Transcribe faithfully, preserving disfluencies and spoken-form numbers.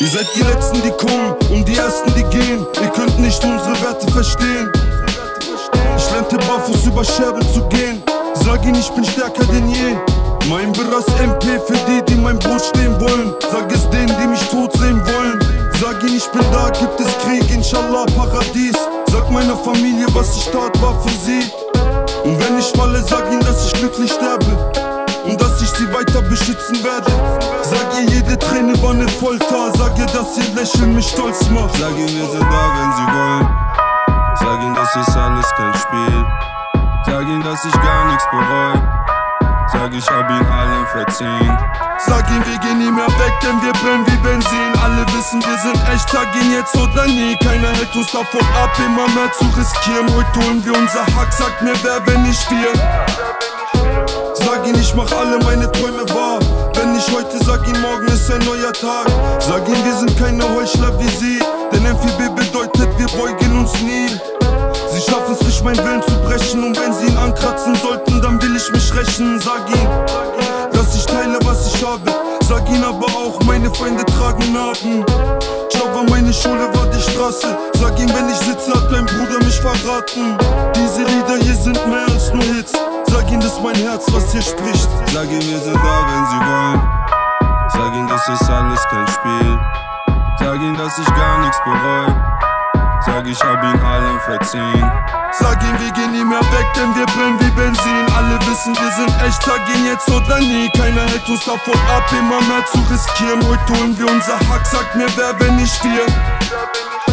Ihr seid die Letzten, die kommen und die Ersten, die gehen. Ihr könnt nicht unsere Werte verstehen. Ich lernte barfuß über Scherben zu gehen. Sag ihnen, ich bin stärker denn je. Mein Beras M P für die, die mein Brot stehen wollen. Sag es denen, die mich tot sehen wollen. Sag ihnen, ich bin da, gibt es Krieg, Inshallah Paradies. Sag meiner Familie, was ich tat, war für sie. Und wenn ich falle, sag ihnen, dass ich glücklich sterbe und dass ich sie weiter beschützen werde. Sag ihr, jede Träne war ne Folter. Sag ihr, dass ihr Lächeln mich stolz macht. Sag ihnen, wir sind da, wenn sie wollen. Sag ihnen, das ist alles kein Spiel. Sag ihnen, dass ich gar nichts bereue. Sag, ich hab ihn allen verziehen. Sag ihnen, wir gehen nie mehr weg, denn wir brennen wie Benzin. Alle wissen, wir sind echt, sag ihnen jetzt oder nie. Keiner hält uns davon ab, immer mehr zu riskieren. Heute holen wir unser Hack, sagt mir wer, wenn nicht wir. Sag ihnen, ich mach alle meine Träume wahr. Wenn nicht heute, sag ihnen, morgen ist ein neuer Tag. Sag ihnen, wir sind keine Heuchler wie sie, denn M vier B bedeutet, wir beugen uns nie. Sie schaffen es nicht, meinen Willen zu brechen, und wenn sie ihn ankratzen sollten, dann will ich mich rächen. Sag ihnen, dass ich teile, was ich habe. Sag ihnen aber auch, meine Feinde tragen Narben. Java, meine Schule war die Straße. Sag ihnen, wenn ich sitze, hat dein Bruder mich verraten. Diese Lieder hier sind mehr als nur Hits. Sag ihnen, das ist mein Herz, was hier spricht. Sag ihnen, wir sind da, wenn sie wollen. Sag ihnen, das ist alles kein Spiel. Sag ihnen, dass ich gar nichts bereue. Sag, ich hab ihn allen verziehen. Sag ihnen, wir gehen nie mehr weg, denn wir brennen wie Benzin. Alle wissen, wir sind echt, sag ihnen jetzt oder nie. Keiner hält uns davon ab, immer mehr zu riskieren. Heute holen wir unser Hack, sagt mir wer, wenn nicht wir.